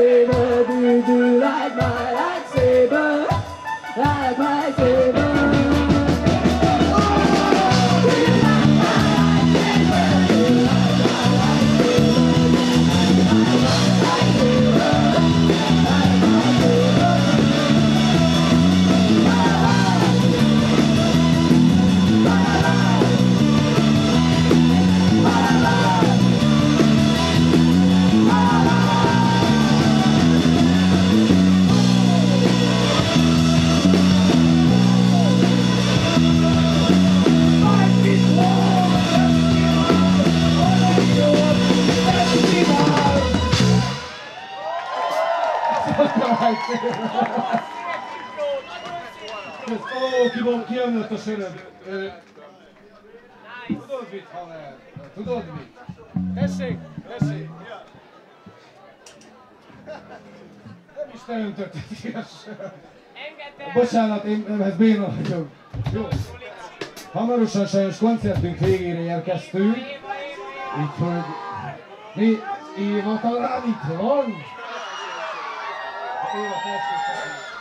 lightsaber, do like my lightsaber, like my lightsaber. Ki jönött a söröd? Tudod mit, haver? Tudod mit? Tessék, tessék! Nem is te öntötted ki a söröd. Bocsánat, én ez béna vagyok. Jó. Hamarosan sajnos koncertünk végére érkeztünk. Úgyhogy... Mi? Éva talán itt van? Éva, tessék!